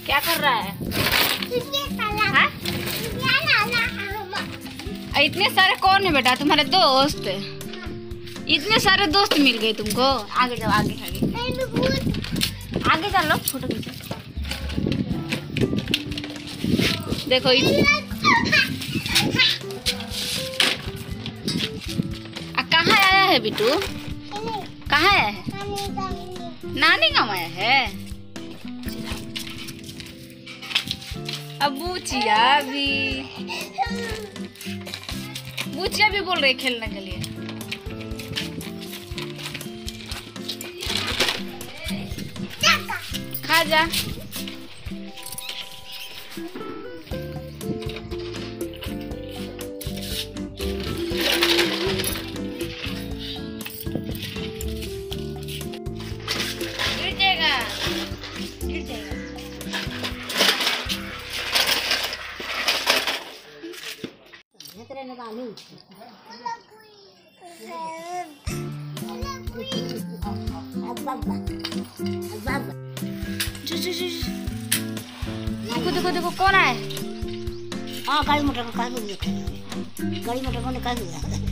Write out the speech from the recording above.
क्या कर रहा है? हाँ? इतने सारे कौन है बेटा? तुम्हारे दोस्त? इतने सारे दोस्त मिल गए तुमको? आगे जाओ, आगे आगे आगे चलो, फोटो खींचो। देखो कहाँ आया है बिट्टू? कहाँ आया है? नानी गाँव आया है। अब बूचिया भी बोल रही खेलने के लिए। खा जा। गिर जाएगा, गिर जाएगा। देखो देखो देखो कौन है? हाँ गाड़ी मोटर को निकाल दिया।